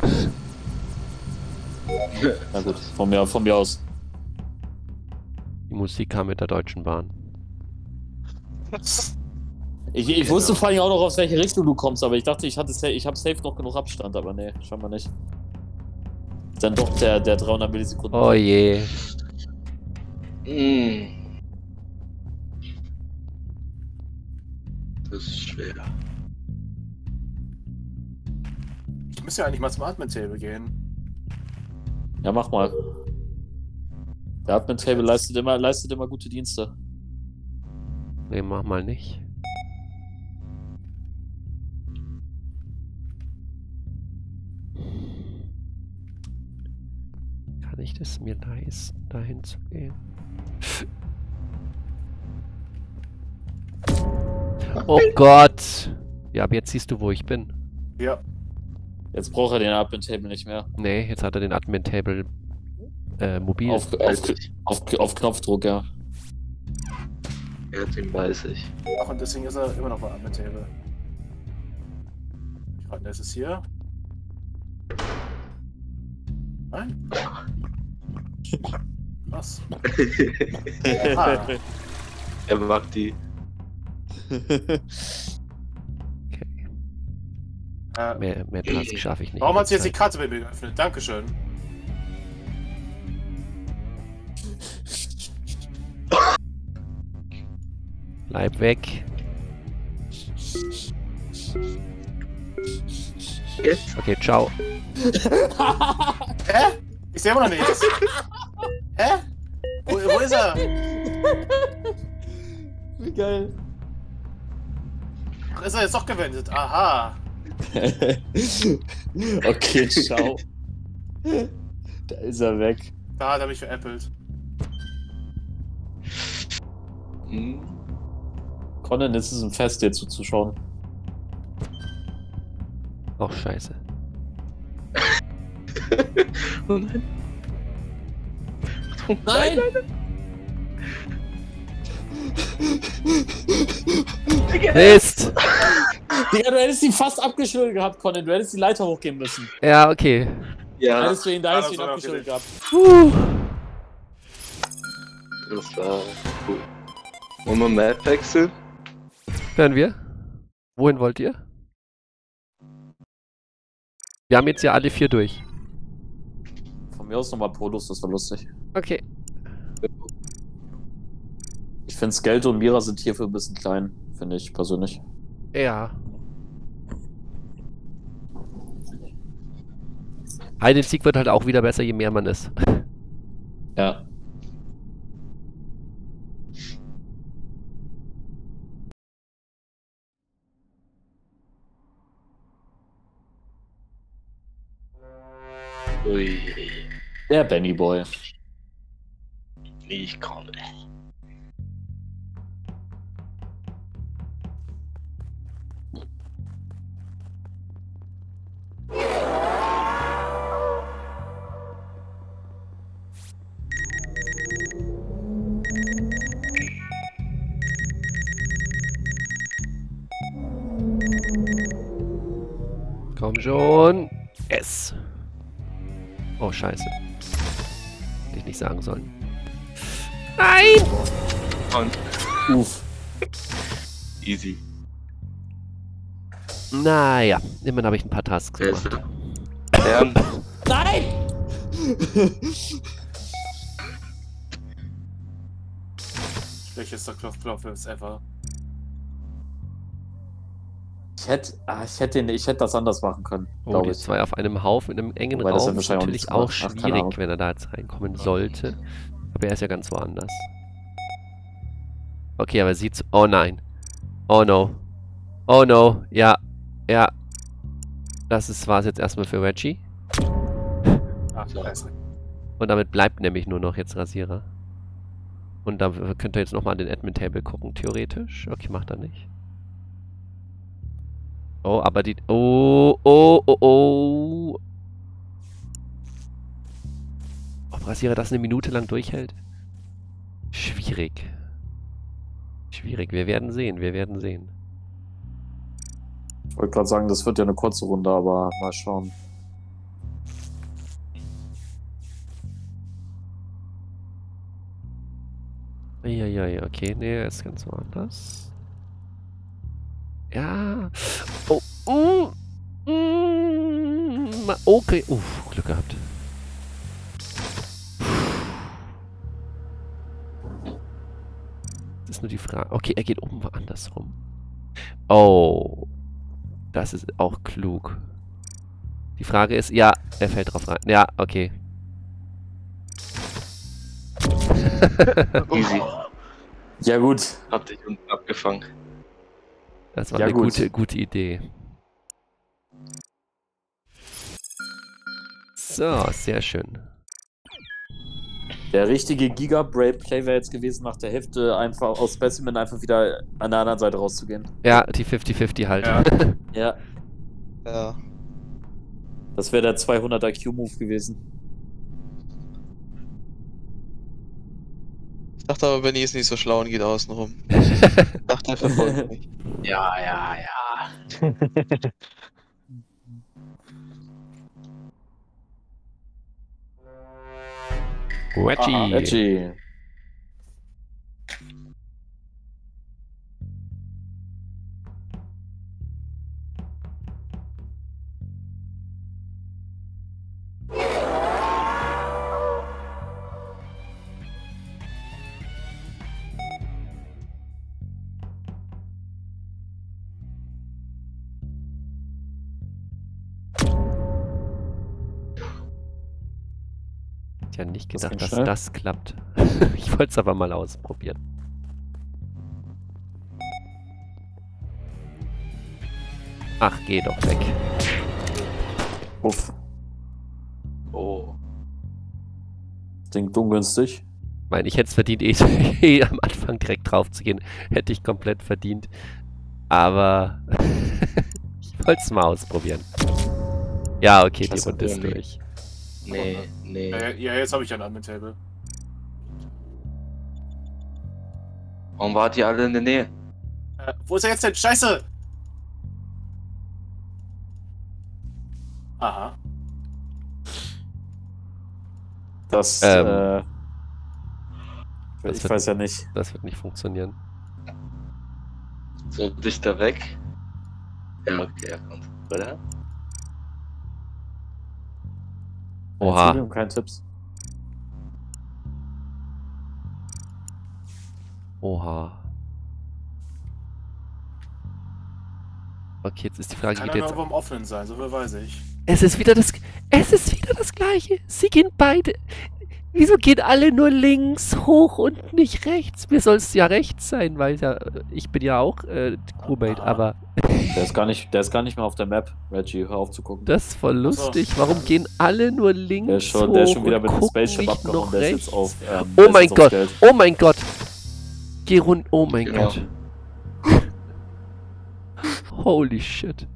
[SPEAKER 4] Na gut, von mir aus.
[SPEAKER 1] Die Musik kam mit der Deutschen Bahn.
[SPEAKER 4] Ich wusste vor allem auch noch, aus welche Richtung du kommst, aber ich dachte, ich habe safe noch genug Abstand, aber nee, scheinbar nicht. Dann doch der 300 Millisekunden.
[SPEAKER 1] Oh je.
[SPEAKER 5] Das ist schwer.
[SPEAKER 3] Ich müsste ja eigentlich mal zum Admin-Table gehen.
[SPEAKER 4] Ja, mach mal. Der Admin-Table leistet immer gute Dienste.
[SPEAKER 1] Nee, mach mal nicht. ich es mir leisten, dahin zu gehen? Oh Gott! Ja, aber jetzt siehst du, wo ich bin.
[SPEAKER 3] Ja.
[SPEAKER 4] Jetzt braucht er den Admin-Table nicht mehr.
[SPEAKER 1] Nee, jetzt hat er den Admin-Table mobil.
[SPEAKER 4] Auf Knopfdruck, ja.
[SPEAKER 5] Ja, den weiß ich.
[SPEAKER 3] Ach, und deswegen ist er immer noch mal am Table. Ich rate, ist es hier. Nein? Was? Ah,
[SPEAKER 5] Er mag die.
[SPEAKER 1] Mehr Tasks schaffe ich nicht.
[SPEAKER 3] warum hat sie jetzt die
[SPEAKER 1] Zeit.
[SPEAKER 3] Karte bei mir geöffnet? Dankeschön.
[SPEAKER 1] Bleib weg.
[SPEAKER 5] Jetzt?
[SPEAKER 1] Okay, ciao.
[SPEAKER 3] Hä? Ich sehe immer noch nichts. Hä? Wo ist er?
[SPEAKER 4] Wie geil.
[SPEAKER 3] Ach, ist er jetzt doch gewendet? Aha.
[SPEAKER 4] Okay, ciao. Da ist er weg.
[SPEAKER 3] Da hat er mich veräppelt.
[SPEAKER 5] Hm.
[SPEAKER 4] Conan, es ist ein Fest, dir zuzuschauen.
[SPEAKER 1] Auch scheiße.
[SPEAKER 5] Oh nein. Oh
[SPEAKER 4] Nein!
[SPEAKER 1] Mist!
[SPEAKER 4] Digga, du hättest ihn fast abgeschüttelt gehabt, Conan. Du hättest die Leiter hochgehen müssen.
[SPEAKER 1] Ja, okay.
[SPEAKER 4] Da
[SPEAKER 5] Ja,
[SPEAKER 4] hättest du ihn
[SPEAKER 3] das
[SPEAKER 4] abgeschüttelt
[SPEAKER 3] war okay.
[SPEAKER 4] gehabt.
[SPEAKER 5] das war cool. Wollen wir Map wechseln?
[SPEAKER 1] Hören wir? Wohin wollt ihr? Wir haben jetzt ja alle 4 durch.
[SPEAKER 4] Von mir aus nochmal Polos, das war lustig.
[SPEAKER 1] Okay.
[SPEAKER 4] Ich finde, Skelte und Mira sind hierfür ein bisschen klein, finde ich persönlich.
[SPEAKER 1] Ja. Hide and Seek wird halt auch wieder besser, je mehr man ist.
[SPEAKER 4] Ja.
[SPEAKER 5] Ui,
[SPEAKER 4] Der Benny Boy.
[SPEAKER 5] ich komme.
[SPEAKER 1] Komm schon. S. Oh, scheiße. Hätte ich nicht sagen sollen. Nein!
[SPEAKER 5] Und
[SPEAKER 4] Uff.
[SPEAKER 5] easy.
[SPEAKER 1] Naja, immerhin habe ich ein paar Tasks
[SPEAKER 5] Wer ist
[SPEAKER 1] gemacht.
[SPEAKER 5] Ja,
[SPEAKER 4] Nein!
[SPEAKER 3] Schlechtester Klopf ist ever.
[SPEAKER 4] Ich hätte das anders machen können,
[SPEAKER 1] Oh,
[SPEAKER 4] glaube
[SPEAKER 1] die
[SPEAKER 4] ich.
[SPEAKER 1] 2 auf einem Haufen in einem engen
[SPEAKER 4] Wobei das ja
[SPEAKER 1] Raum ist
[SPEAKER 4] wahrscheinlich
[SPEAKER 1] natürlich
[SPEAKER 4] auch
[SPEAKER 1] auch
[SPEAKER 4] nichts macht. Ach, keine
[SPEAKER 1] schwierig,
[SPEAKER 4] Ahnung.
[SPEAKER 1] wenn er da jetzt reinkommen sollte. Aber er ist ja ganz woanders. Okay, aber sieht's... Oh nein. Oh no. Oh no. Ja. Ja. War's jetzt erstmal für Reggie.
[SPEAKER 3] Ach, scheiße.
[SPEAKER 1] Und damit bleibt nämlich nur noch jetzt Rasierer. Und da könnt ihr jetzt nochmal an den Admin-Table gucken, theoretisch. Okay, macht er nicht. Oh, aber die... Oh, oh, oh, oh. Ob Rasierer das eine Minute lang durchhält? Schwierig. Schwierig. Wir werden sehen, wir werden sehen.
[SPEAKER 4] Ich wollte gerade sagen, das wird ja eine kurze Runde, aber mal schauen.
[SPEAKER 1] Ja, okay, nee, er ist ganz woanders. Ja. Oh, okay. Glück gehabt. Das ist nur die Frage. Okay, er geht oben woanders rum. Oh. Das ist auch klug. Die Frage ist, ja, er fällt drauf rein. Ja, okay.
[SPEAKER 5] easy.
[SPEAKER 4] Ja, gut.
[SPEAKER 5] Hab dich unten abgefangen.
[SPEAKER 1] Das war
[SPEAKER 4] Ja,
[SPEAKER 1] eine
[SPEAKER 4] gut.
[SPEAKER 1] gute Idee. So, sehr schön.
[SPEAKER 4] Der richtige Giga-Play wäre jetzt gewesen, nach der Hälfte einfach aus Specimen einfach wieder an der anderen Seite rauszugehen.
[SPEAKER 1] Ja, die 50-50 halt.
[SPEAKER 3] Ja.
[SPEAKER 4] Ja.
[SPEAKER 2] Ja.
[SPEAKER 4] Das wäre der 200er Q-Move gewesen.
[SPEAKER 2] Ich dachte aber, Benny ist nicht so schlau und geht außen rum. Ich dachte, er verfolgt mich.
[SPEAKER 5] Ja, ja, ja.
[SPEAKER 1] Reggie.
[SPEAKER 4] Reggie.
[SPEAKER 1] Ich hätte nicht
[SPEAKER 4] Das
[SPEAKER 1] gedacht,
[SPEAKER 4] ging
[SPEAKER 1] dass
[SPEAKER 4] schnell.
[SPEAKER 1] das klappt. Ich wollte es aber mal ausprobieren. Ach, geh doch weg.
[SPEAKER 4] Uff.
[SPEAKER 5] Oh.
[SPEAKER 4] Das Ding ungünstig.
[SPEAKER 1] Ich meine, ich hätte es verdient, am Anfang direkt drauf zu gehen. Hätte ich komplett verdient. Aber ich wollte es mal ausprobieren. Ja, okay, die
[SPEAKER 5] Das
[SPEAKER 1] Runde ist
[SPEAKER 5] irgendwie-
[SPEAKER 1] durch.
[SPEAKER 5] Nee, nee.
[SPEAKER 3] Ja, jetzt habe ich ein Admin-Table.
[SPEAKER 5] Warum wart ihr alle in der Nähe?
[SPEAKER 3] Wo ist er jetzt denn? Scheiße! Aha.
[SPEAKER 4] Das,
[SPEAKER 1] Das
[SPEAKER 4] ich
[SPEAKER 1] wird-
[SPEAKER 4] weiß ja nicht.
[SPEAKER 1] Das wird nicht funktionieren.
[SPEAKER 5] So dichter weg? Ja, okay, er kommt. Oder?
[SPEAKER 1] Oha.
[SPEAKER 4] Zudem keine Tipps.
[SPEAKER 1] Oha. Okay, jetzt ist die Frage,
[SPEAKER 3] Kann
[SPEAKER 1] geht
[SPEAKER 3] er
[SPEAKER 1] jetzt...
[SPEAKER 3] irgendwo im Offenen sein, so viel weiß ich.
[SPEAKER 1] Es ist wieder das Gleiche. Sie gehen beide... Wieso gehen alle nur links, hoch und nicht rechts? Mir soll es ja rechts sein, weil ja, ich bin ja auch Crewmate, aber
[SPEAKER 4] Der ist gar nicht mehr auf der Map, Reggie, hör auf zu gucken.
[SPEAKER 1] das ist voll lustig. Warum gehen alle nur links,
[SPEAKER 4] Der ist schon,
[SPEAKER 1] hoch
[SPEAKER 4] der ist schon wieder
[SPEAKER 1] und
[SPEAKER 4] mit dem
[SPEAKER 1] gucken
[SPEAKER 4] Spaceship
[SPEAKER 1] nicht
[SPEAKER 4] abgehauen,
[SPEAKER 1] noch
[SPEAKER 4] der ist
[SPEAKER 1] rechts?
[SPEAKER 4] jetzt auf.
[SPEAKER 1] Oh
[SPEAKER 4] der ist
[SPEAKER 1] mein
[SPEAKER 4] jetzt auf
[SPEAKER 1] Gott,
[SPEAKER 4] Geld.
[SPEAKER 1] oh mein Gott. Geh rund, oh mein
[SPEAKER 5] Genau.
[SPEAKER 1] Gott. Holy shit.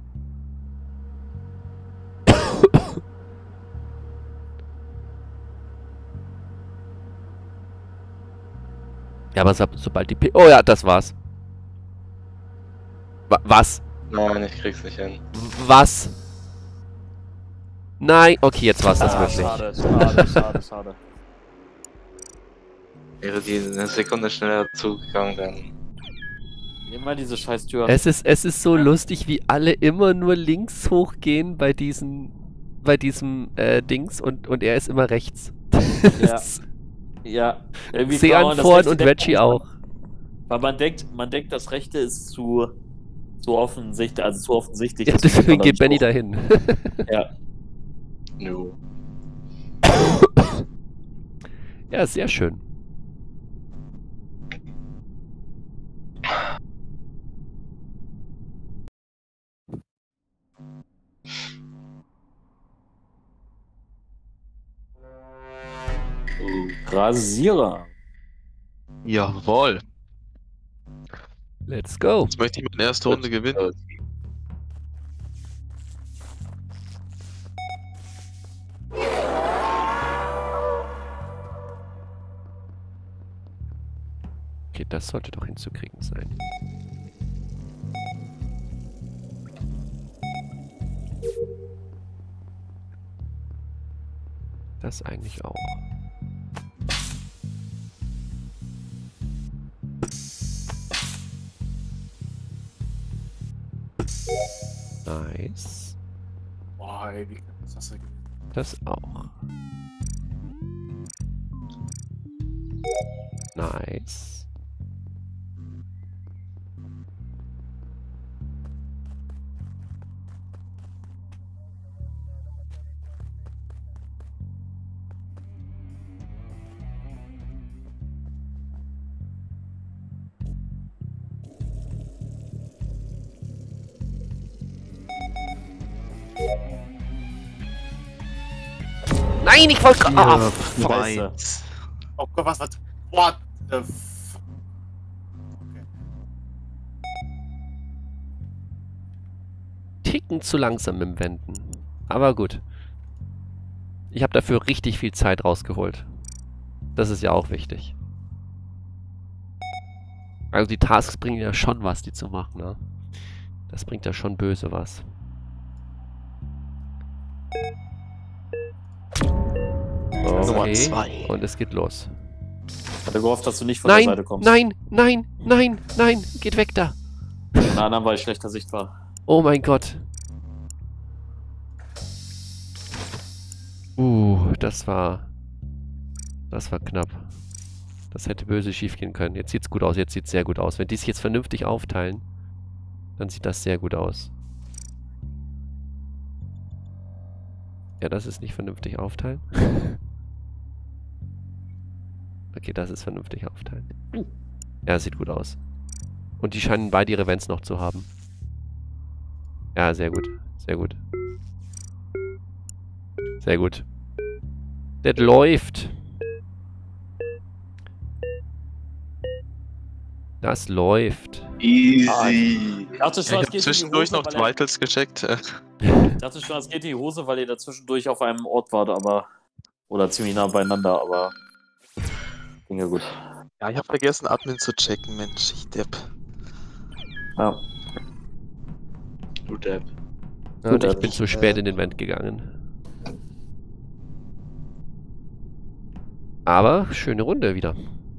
[SPEAKER 1] Ja, aber sobald die Oh ja, das war's. Was?
[SPEAKER 5] Nein, ich krieg's nicht hin.
[SPEAKER 1] Was? Nein, okay, jetzt war's das wirklich.
[SPEAKER 4] Schade.
[SPEAKER 5] Wäre die eine Sekunde schneller zugegangen, dann.
[SPEAKER 4] Immer diese scheiß Tür.
[SPEAKER 1] Es ist so lustig, wie alle immer nur links hochgehen bei diesem Dings und er ist immer rechts.
[SPEAKER 4] Ja. Ja. Irgendwie
[SPEAKER 1] Sean
[SPEAKER 4] kann man das
[SPEAKER 1] vorn
[SPEAKER 4] rechte
[SPEAKER 1] und
[SPEAKER 4] denken,
[SPEAKER 1] Reggie auch.
[SPEAKER 4] Weil man denkt, das rechte ist zu offensichtlich, also zu offensichtlich.
[SPEAKER 1] Ja,
[SPEAKER 4] deswegen
[SPEAKER 1] deswegen
[SPEAKER 4] kann
[SPEAKER 1] geht
[SPEAKER 4] man
[SPEAKER 1] Benny
[SPEAKER 4] nicht
[SPEAKER 1] dahin.
[SPEAKER 4] hoch. Ja.
[SPEAKER 5] No.
[SPEAKER 1] Ja, sehr schön.
[SPEAKER 4] Rasierer.
[SPEAKER 2] Jawohl.
[SPEAKER 1] Let's go.
[SPEAKER 2] Jetzt möchte ich meine erste Runde gewinnen.
[SPEAKER 1] Okay, das sollte doch hinzukriegen sein. Das eigentlich auch. Nice.
[SPEAKER 3] Boah, ey, wie knapp ist das denn gewesen?
[SPEAKER 1] Das auch. Nice. Nein, ich wollte... Ah,
[SPEAKER 4] Scheiße.
[SPEAKER 3] Oh Gott, was? What the f... Okay.
[SPEAKER 1] Ticken zu langsam im Wenden. Aber gut. Ich habe dafür richtig viel Zeit rausgeholt. Das ist ja auch wichtig. Also die Tasks bringen ja schon was, die zu machen, ne? Das bringt ja schon böse was.
[SPEAKER 2] Nummer
[SPEAKER 1] Okay,
[SPEAKER 2] 2.
[SPEAKER 1] und es geht los.
[SPEAKER 4] Ich hatte gehofft, dass du nicht von der
[SPEAKER 1] Nein,
[SPEAKER 4] Seite kommst.
[SPEAKER 1] nein, nein, nein, nein, geht weg da.
[SPEAKER 4] Von der anderen, weil ich schlechter Sicht war.
[SPEAKER 1] Oh mein Gott. Das war knapp. Das hätte böse schief gehen können. Jetzt sieht's gut aus, jetzt sieht's sehr gut aus. Wenn die sich jetzt vernünftig aufteilen, dann sieht das sehr gut aus. Ja, das ist nicht vernünftig aufteilen. Okay, das ist vernünftig aufteilen. Ja, sieht gut aus. Und die scheinen beide ihre Events noch zu haben. Ja, sehr gut. Sehr gut. Sehr gut. Das läuft. Das läuft.
[SPEAKER 5] Easy.
[SPEAKER 4] Ich dachte
[SPEAKER 2] Ich
[SPEAKER 4] schon,
[SPEAKER 2] habe
[SPEAKER 4] es geht in die
[SPEAKER 2] zwischendurch
[SPEAKER 4] Hose,
[SPEAKER 2] noch
[SPEAKER 4] weil
[SPEAKER 2] Vitals gecheckt.
[SPEAKER 4] ich dachte schon, es geht in die Hose, weil ihr da zwischendurch auf einem Ort wart, aber... Oder ziemlich nah beieinander, aber... Ging ja gut.
[SPEAKER 2] Ja, ich habe vergessen, Admin zu checken, Mensch, ich Depp.
[SPEAKER 4] Ja.
[SPEAKER 5] Gut, App.
[SPEAKER 1] Ja, und ich bin zu spät in den Event gegangen. Aber schöne Runde wieder.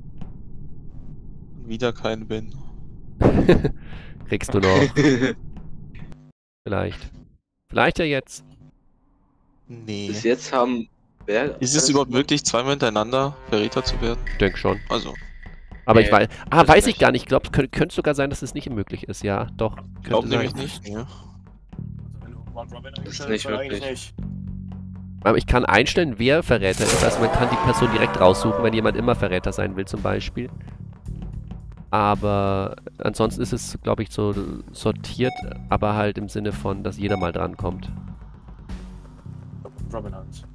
[SPEAKER 2] Wieder kein Win.
[SPEAKER 1] Kriegst du noch. Vielleicht. Vielleicht ja jetzt.
[SPEAKER 2] Nee.
[SPEAKER 5] Bis jetzt haben... Wer?
[SPEAKER 2] Ist es überhaupt möglich, zweimal hintereinander Verräter zu werden?
[SPEAKER 1] Ich denke schon.
[SPEAKER 2] Also,
[SPEAKER 1] Aber
[SPEAKER 5] Nee,
[SPEAKER 1] ich weiß.
[SPEAKER 5] das
[SPEAKER 1] Weiß ich
[SPEAKER 5] nicht.
[SPEAKER 1] gar nicht. Ich glaube, könnte sogar sein, dass es nicht möglich ist. Ja, doch.
[SPEAKER 2] ich glaube
[SPEAKER 1] Könnte
[SPEAKER 2] nämlich
[SPEAKER 1] sein.
[SPEAKER 2] nicht. Ja.
[SPEAKER 3] Also wenn du Round Robin
[SPEAKER 5] ist
[SPEAKER 3] eingestellt
[SPEAKER 5] nicht
[SPEAKER 3] hast, dann eigentlich
[SPEAKER 5] wirklich.
[SPEAKER 3] nicht.
[SPEAKER 1] Aber ich kann einstellen, wer Verräter ist. Also man kann die Person direkt raussuchen, wenn jemand immer Verräter sein will, zum Beispiel. Aber ansonsten ist es, glaube ich, so sortiert, aber halt im Sinne von, dass jeder mal drankommt.
[SPEAKER 3] Robin Hunt.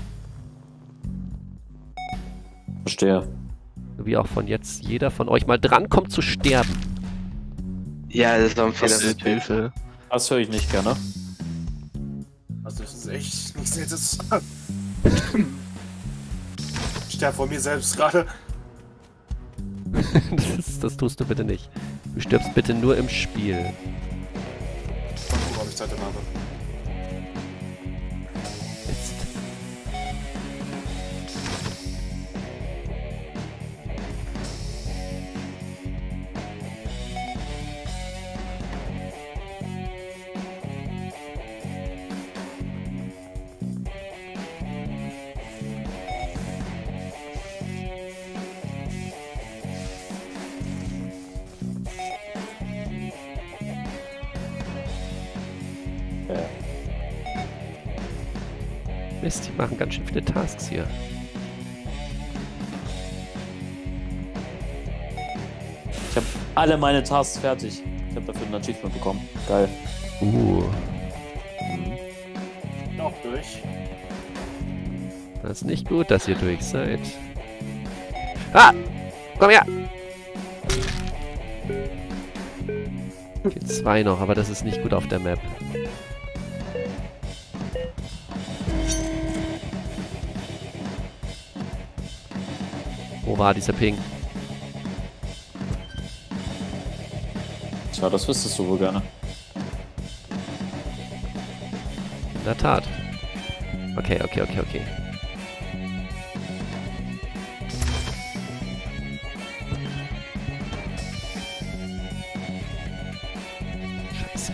[SPEAKER 4] Verstehe.
[SPEAKER 1] Wie auch von jetzt jeder von euch mal drankommt zu sterben.
[SPEAKER 5] Ja, das war ein Fehler
[SPEAKER 2] Das ist
[SPEAKER 5] mit
[SPEAKER 2] Hilfe.
[SPEAKER 4] Das höre ich nicht gerne.
[SPEAKER 3] Also das ist echt nichts Nettes. Ich sterbe vor mir selbst gerade.
[SPEAKER 1] Das tust du bitte nicht. Du stirbst bitte nur im Spiel.
[SPEAKER 3] Mal gucken, ob ich Zeit dann habe.
[SPEAKER 1] Jetzt. Mist, die machen ganz schön viele Tasks hier.
[SPEAKER 4] Ich habe alle meine Tasks fertig. Ich habe dafür ein Achievement bekommen. Geil.
[SPEAKER 3] Noch durch.
[SPEAKER 1] Das ist nicht gut, dass ihr durch seid. Ah! Komm her! Okay, 2 noch, aber das ist nicht gut auf der Map. Wo war dieser Ping?
[SPEAKER 4] Tja, das wüsstest du wohl gerne.
[SPEAKER 1] In der Tat. Okay. Scheiße.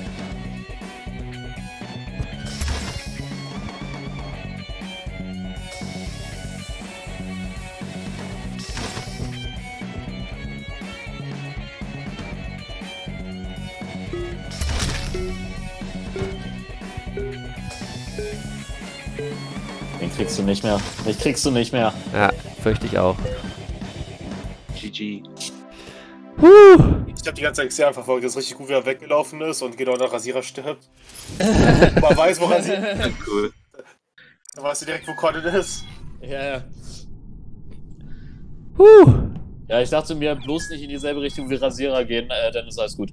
[SPEAKER 4] Den kriegst du nicht mehr. Mich kriegst du nicht mehr.
[SPEAKER 1] Ja, fürchte ich auch.
[SPEAKER 5] GG.
[SPEAKER 3] Ich habe die ganze Zeit Xehan verfolgt, das ist richtig gut, wie er weggelaufen ist und genau nach Rasierer stirbt. Man weiß, woran sie.
[SPEAKER 5] Cool.
[SPEAKER 3] Dann weißt du direkt, wo Conan ist.
[SPEAKER 6] Ja, ja.
[SPEAKER 4] Ja, ich dachte mir, bloß nicht in dieselbe Richtung wie Rasierer gehen, dann ist alles gut.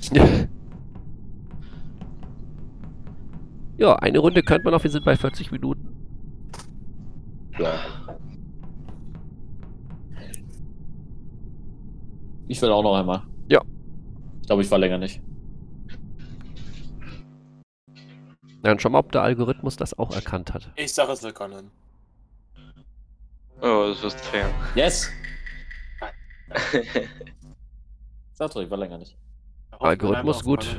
[SPEAKER 1] Ja, eine Runde könnte man noch, wir sind bei 40 Minuten.
[SPEAKER 5] Ja.
[SPEAKER 4] Ich will auch noch einmal.
[SPEAKER 1] Ja.
[SPEAKER 4] Ich glaube, ich verlängere nicht.
[SPEAKER 1] Dann schau mal, ob der Algorithmus das auch erkannt hat.
[SPEAKER 3] Ich sage es willkommen.
[SPEAKER 5] Oh, das ist fair.
[SPEAKER 4] Yes! Sag doch, ich verlängere nicht.
[SPEAKER 1] Algorithmus gut.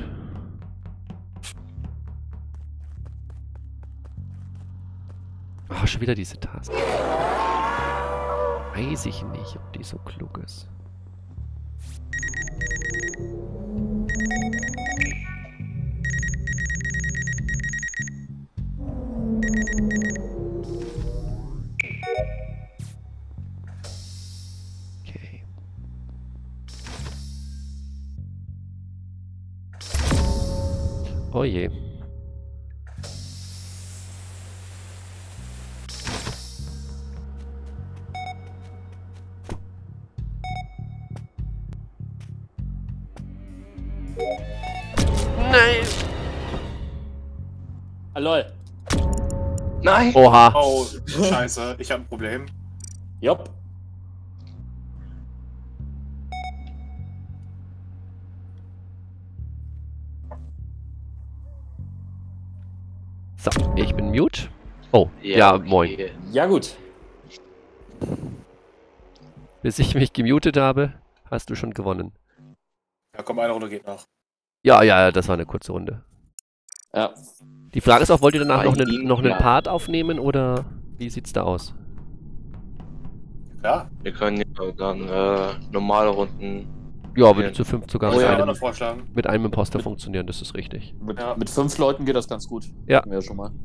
[SPEAKER 1] Ah, schon wieder diese Task. Weiß ich nicht, ob die so klug ist. Okay. Oh je. Nein!
[SPEAKER 4] Ah, lol.
[SPEAKER 5] Nein!
[SPEAKER 1] Oha!
[SPEAKER 3] Oh, scheiße, ich habe ein Problem.
[SPEAKER 4] Jopp.
[SPEAKER 1] So, ich bin mute. Oh, ja, moin.
[SPEAKER 5] okay.
[SPEAKER 4] Ja, gut.
[SPEAKER 1] Bis ich mich gemutet habe, hast du schon gewonnen.
[SPEAKER 3] Ja, komm, eine Runde geht noch.
[SPEAKER 1] Ja, ja, das war eine kurze Runde.
[SPEAKER 4] Ja.
[SPEAKER 1] Die Frage ist auch, wollt ihr danach
[SPEAKER 5] Bei
[SPEAKER 1] noch
[SPEAKER 5] Ihnen,
[SPEAKER 1] noch einen
[SPEAKER 5] ja.
[SPEAKER 1] Part aufnehmen oder wie sieht's da aus?
[SPEAKER 3] Ja,
[SPEAKER 5] Wir können ja dann normale Runden.
[SPEAKER 1] Ja, würde zu 5 sogar
[SPEAKER 3] kann ich
[SPEAKER 1] mit,
[SPEAKER 3] aber
[SPEAKER 1] einem,
[SPEAKER 3] noch vorschlagen.
[SPEAKER 1] mit einem Imposter funktionieren, das ist richtig.
[SPEAKER 3] Ja.
[SPEAKER 4] Mit 5 Leuten geht das ganz gut.
[SPEAKER 1] Ja.
[SPEAKER 4] Hatten wir ja schon mal.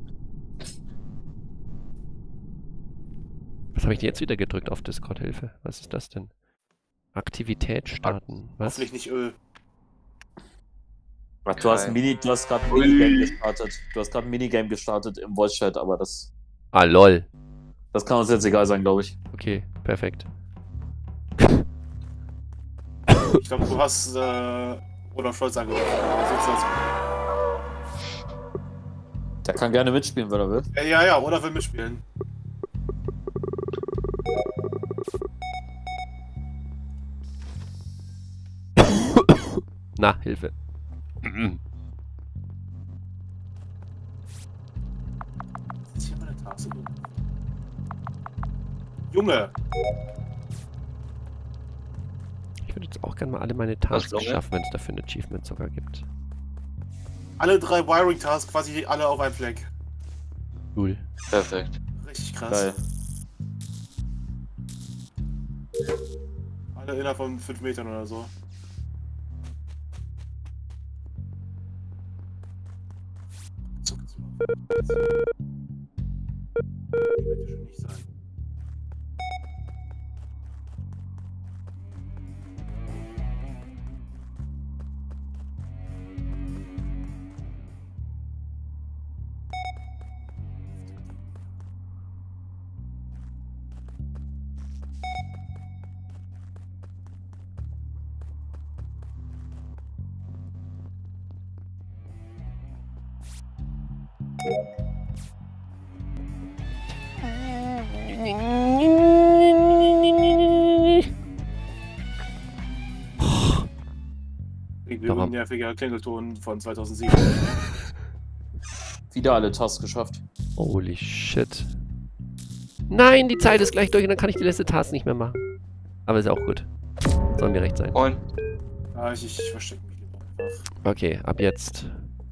[SPEAKER 1] Was habe ich denn jetzt wieder gedrückt auf Discord-Hilfe? Was ist das denn? Aktivität starten. Was?
[SPEAKER 3] Hoffentlich nicht Öl.
[SPEAKER 4] Du hast gerade ein
[SPEAKER 5] Ui.
[SPEAKER 4] Minigame gestartet. Du hast gerade ein Minigame gestartet im Voice-Chat, aber das
[SPEAKER 1] Lol.
[SPEAKER 4] kann uns jetzt egal sein, glaube ich.
[SPEAKER 1] Okay, perfekt.
[SPEAKER 3] Ich glaube, du hast Olaf Scholz angerufen. Wie sieht's aus?
[SPEAKER 4] Der kann gerne mitspielen, wenn er will.
[SPEAKER 3] Ja, Olaf will mitspielen.
[SPEAKER 1] Na, Hilfe.
[SPEAKER 3] Ist hier meine Tasse? Junge!
[SPEAKER 1] Ich würde jetzt auch gerne mal alle meine Tasks
[SPEAKER 5] Lunge?
[SPEAKER 1] schaffen, wenn es dafür ein Achievement sogar gibt.
[SPEAKER 3] Alle 3 Wiring-Tasks quasi alle auf einen Fleck.
[SPEAKER 1] Cool.
[SPEAKER 5] Perfekt.
[SPEAKER 3] Richtig krass.
[SPEAKER 4] Geil.
[SPEAKER 3] Alle innerhalb von 5 Metern oder so. So geht's überhaupt. Ich möchte schon nicht sein.
[SPEAKER 1] Warum?
[SPEAKER 3] Nerviger Klingelton von 2007.
[SPEAKER 4] Wieder alle Tasks geschafft.
[SPEAKER 1] Holy shit. Nein, die Zeit ist gleich durch und dann kann ich die letzte Task nicht mehr machen. Aber ist auch gut. Soll mir recht sein.
[SPEAKER 5] Und
[SPEAKER 3] Ich verstecke mich lieber einfach.
[SPEAKER 1] Okay, ab jetzt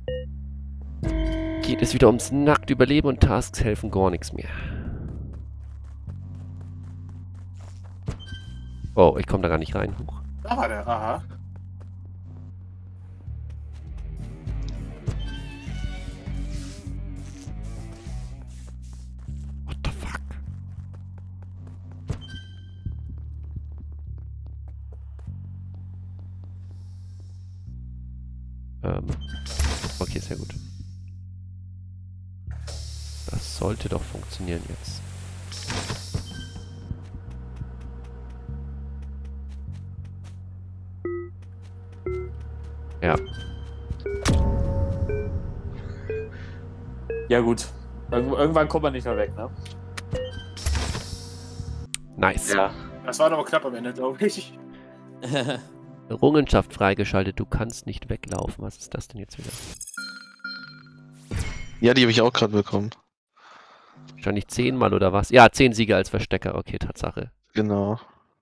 [SPEAKER 1] geht es wieder ums nackte Überleben und Tasks helfen gar nichts mehr. Oh, ich komme da gar nicht rein. Huch.
[SPEAKER 3] Da war der, aha.
[SPEAKER 1] What the fuck? Okay, sehr gut. Das sollte doch funktionieren jetzt. Ja.
[SPEAKER 4] Ja gut. Irgendwann kommt man nicht mehr weg, ne?
[SPEAKER 1] Nice.
[SPEAKER 5] Ja.
[SPEAKER 3] Das war aber knapp am Ende, glaube ich.
[SPEAKER 1] Errungenschaft freigeschaltet. Du kannst nicht weglaufen. Was ist das denn jetzt wieder?
[SPEAKER 2] Ja, die habe ich auch gerade bekommen.
[SPEAKER 1] Wahrscheinlich 10-mal oder was? Ja, 10 Siege als Verstecker. Okay, Tatsache.
[SPEAKER 2] Genau.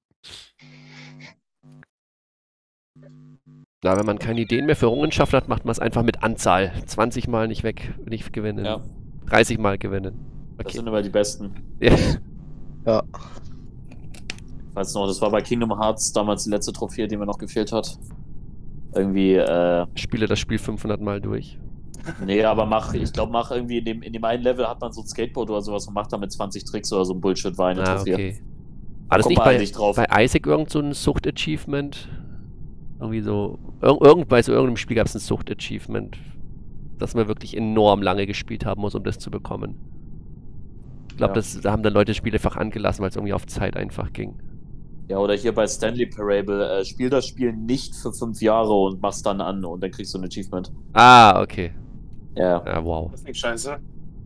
[SPEAKER 1] Na, wenn man keine Ideen mehr für Errungenschaft hat, macht man es einfach mit Anzahl. 20 Mal nicht gewinnen.
[SPEAKER 4] Ja.
[SPEAKER 1] 30 Mal gewinnen.
[SPEAKER 4] Das
[SPEAKER 1] Okay.
[SPEAKER 4] sind immer die besten.
[SPEAKER 1] Ja.
[SPEAKER 2] Ja.
[SPEAKER 4] Ich weiß noch, das war bei Kingdom Hearts damals die letzte Trophäe, die mir noch gefehlt hat. Irgendwie,
[SPEAKER 1] Spiele das Spiel 500 Mal durch.
[SPEAKER 4] nee, aber mach irgendwie in dem einen Level hat man so ein Skateboard oder sowas und macht damit 20 Tricks oder so ein Bullshit, war eine Trophäe.
[SPEAKER 1] Okay. War das
[SPEAKER 4] kommt
[SPEAKER 1] nicht
[SPEAKER 4] man
[SPEAKER 1] bei,
[SPEAKER 4] halt nicht drauf.
[SPEAKER 1] bei Isaac irgend so ein Sucht-Achievement? Irgendwie so. Bei so irgendeinem Spiel gab es ein Sucht-Achievement, das wir wirklich enorm lange gespielt haben muss, um das zu bekommen. Ich glaube,
[SPEAKER 4] Ja.
[SPEAKER 1] da haben dann Leute das Spiel einfach angelassen, weil es irgendwie auf Zeit einfach ging.
[SPEAKER 4] Ja, oder hier bei Stanley Parable, spiel das Spiel nicht für 5 Jahre und mach's dann an und dann kriegst du ein Achievement.
[SPEAKER 1] Ah, okay.
[SPEAKER 4] Ja.
[SPEAKER 1] Ja, wow.
[SPEAKER 3] Das klingt scheiße.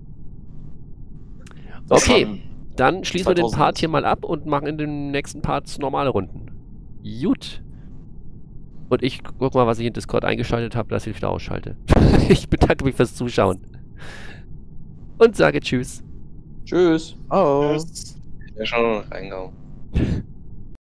[SPEAKER 4] Das
[SPEAKER 1] Okay,
[SPEAKER 4] waren
[SPEAKER 1] dann schließen wir den
[SPEAKER 4] 2000.
[SPEAKER 1] Part hier mal ab und machen in den nächsten Parts normale Runden. Gut. Und ich guck mal, was ich in Discord eingeschaltet habe, dass ich wieder ausschalte. Ich bedanke mich fürs Zuschauen. Und sage Tschüss.
[SPEAKER 4] Tschüss.
[SPEAKER 2] Oh.
[SPEAKER 3] Tschüss.
[SPEAKER 5] Ich bin schon reingehauen.